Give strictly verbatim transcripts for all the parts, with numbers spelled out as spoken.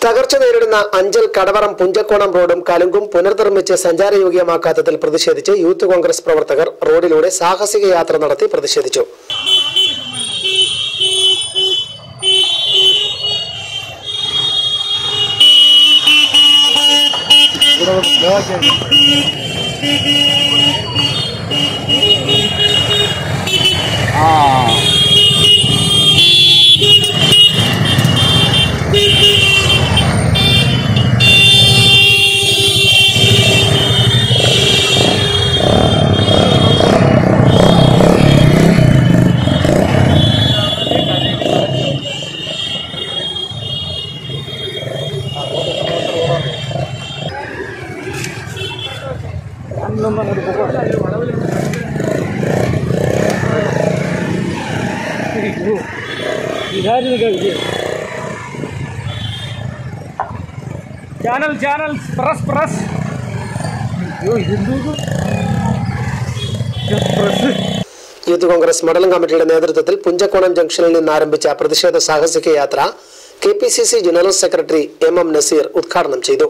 തകർച്ച നേരിടുന്ന അഞ്ചൽ കടവറം പുഞ്ചക്കോണം റോഡും കലുങ്കും പുനർനിർമ്മിച്ച് സഞ്ചാരയോഗ്യമാക്കാത്തതിൽ പ്രതിഷേധിച്ച് യൂത്ത് കോൺഗ്രസ് പ്രവർത്തകർ റോഡിലൂടെ സാഹസിക യാത്ര നടത്തി പ്രതിഷേധിച്ചു. Channel channel press press youth Congress മണ്ഡലം കമ്മിറ്റിയുടെ നേതൃത്വത്തിൽ പുഞ്ചക്കോണം ജംഗ്ഷനിൽ നിന്ന് ആരംഭിച്ച പ്രതിഷേധ സാഹസിക യാത്ര K P C C general secretary M M Naseer ഉദ്ഘാടനം ചെയ്തു.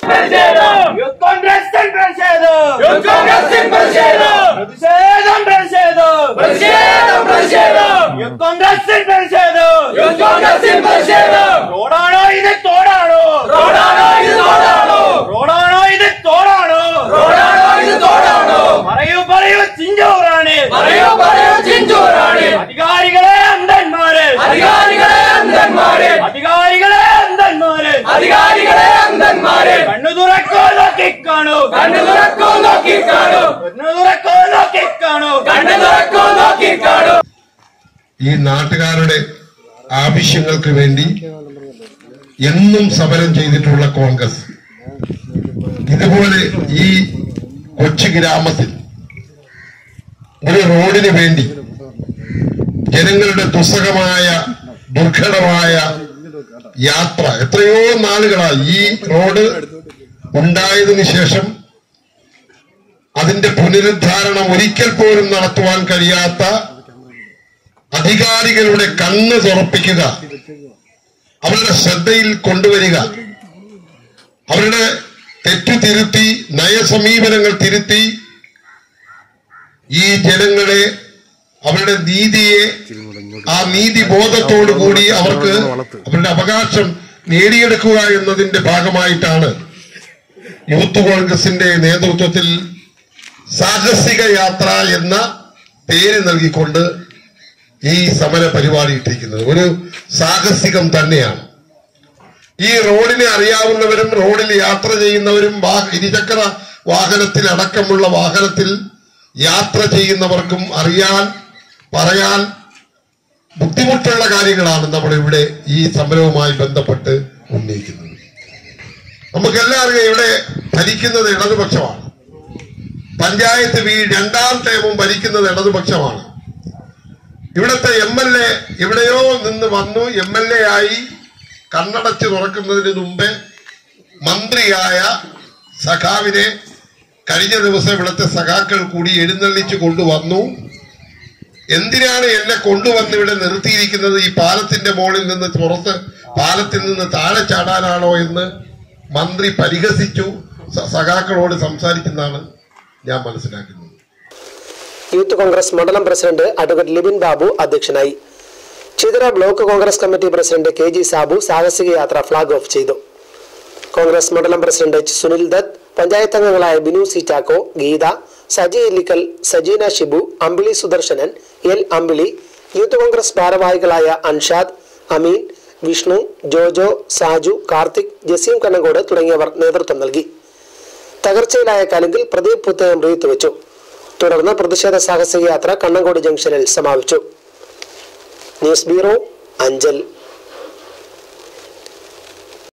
അധികാരികളെ അന്ധന്മാരെ അധികാരികളെ അന്ധന്മാരെ അധികാരികളെ അന്ധന്മാരെ അധികാരികളെ അന്ധന്മാരെ കണ്ണു തുറക്കോ നോക്കി കാണൂ കണ്ണു തുറക്കോ നോക്കി കാണൂ കണ്ണു തുറക്കോ നോക്കി കാണൂ കണ്ണു തുറക്കോ നോക്കി കാണൂ. ഈ നാട്ടുകാരുടെ ആവശ്യങ്ങൾക്ക് വേണ്ടി എന്നും സമരം ചെയ്തിട്ടുള്ള കോൺഗ്രസ് ഇതുപോലെ ഈ കൊച്ചു ഗ്രാമത്തിൽ ഒരു റോഡിന് വേണ്ടി ജനങ്ങളുടെ ദുസ്സഹമായ ദുർഘടമായ യാത്ര എത്രയോ നാളുകളായി ഈ റോഡ് ഉണ്ടായതിനു ശേഷം അതിന്റെ പുനരുദ്ധാരണം ഒരിക്കൽ പോലും നടത്തുവാൻ കഴിയാത്ത അധികാരികളുടെ കണ്ണ് തുറപ്പിക്കുക, അവരുടെ ശ്രദ്ധയിൽ കൊണ്ടുവരിക, അവരുടെ തെറ്റു തിരുത്തി നയസമീപനങ്ങൾ തിരുത്തി ഈ ജനങ്ങളെ അവരുടെ നീതിയെ ആ നീതി ബോധത്തോടു കൂടി അവർക്ക് അവരുടെ അവകാശം നേടിയെടുക്കുക എന്നതിന്റെ ഭാഗമായിട്ടാണ് യൂത്ത് കോൺഗ്രസിന്റെ നേതൃത്വത്തിൽ സാഹസിക യാത്ര എന്ന പേര് നൽകിക്കൊണ്ട് ഈ സമര പരിപാടി ഇട്ടിരിക്കുന്നത്. ഒരു സാഹസികം തന്നെയാണ്. ഈ റോഡിനെ അറിയാവുന്നവരും റോഡിൽ യാത്ര ചെയ്യുന്നവരും ഇരുചക്ര വാഹനത്തിൽ അടക്കമുള്ള വാഹനത്തിൽ യാത്ര ചെയ്യുന്നവർക്കും അറിയാൻ പറയാൻ ബുദ്ധിമുട്ടുള്ള കാര്യങ്ങളാണ് നമ്മളിവിടെ ഈ സമരവുമായി ബന്ധപ്പെട്ട് ഉന്നയിക്കുന്നത്. നമുക്കെല്ലാം അറിയാം, ഇവിടെ ഭരിക്കുന്നത് ഇടതുപക്ഷമാണ്. പഞ്ചായത്ത് വീ രണ്ടാം ടേമും ഭരിക്കുന്നത് ഇടതുപക്ഷമാണ്. ഇവിടുത്തെ എം എൽ എ എവിടെയോ നിന്ന് വന്നു എം എൽ എ ആയി കണ്ണടച്ച് തുറക്കുന്നതിന് മുമ്പേ മന്ത്രിയായ സഖാവിനെ കഴിഞ്ഞ ദിവസം ഇവിടുത്തെ സഖാക്കൾ കൂടി എഴുന്നള്ളിച്ചു കൊണ്ടുവന്നു. എന്തിനാണ് എന്നെ കൊണ്ടുവന്ന് ഇവിടെ നിർത്തിയിരിക്കുന്നത്? ഈ പാലത്തിന്റെ മുകളിൽ നിന്ന് പുറത്ത് പാലത്തിൽ നിന്ന് താഴെ ചാടാനാണോ എന്ന് മന്ത്രി പരിഹസിച്ചു സഖാക്കളോട് സംസാരിക്കുന്നതാണ് ഞാൻ മനസ്സിലാക്കുന്നത്. യൂത്ത് കോൺഗ്രസ് മണ്ഡലം പ്രസിഡന്റ് അഡ്വക്കേറ്റ് ലിബിൻ ബാബു അധ്യക്ഷനായി. Chithara block Congress committee president K G Sabu സാഹസിക യാത്ര ഫ്ളാഗ് ഓഫ് ചെയ്തു. കോൺഗ്രസ് മണ്ഡലം പ്രസിഡന്റ് എച്ച് സുനിൽ ദത്ത്, പഞ്ചായത്ത് അംഗങ്ങളായ Binu C Chacko, Geetha, Saji Illikkal, Sajeena Shibu, Ambili Sudarsanan, L Ambili, youth Congress ഭാരവാഹികളായ അൻഷാദ്, അമീൻ, വിഷ്ണു, ജോജോ, സാജു, കാർത്തിക്, ജസീം കണ്ണങ്കോട് തുടങ്ങിയവർ നേതൃത്വം നൽകി. തകർച്ചയിലായ കലുങ്കിൽ പ്രദീപ് പുത്തയം റീത്ത് വെച്ചു. തുടർന്ന് പ്രതിഷേധ സാഹസിക യാത്ര കണ്ണങ്കോട് ജംഗ്ഷനിൽ സമാപിച്ചു. News bureau, Anchal.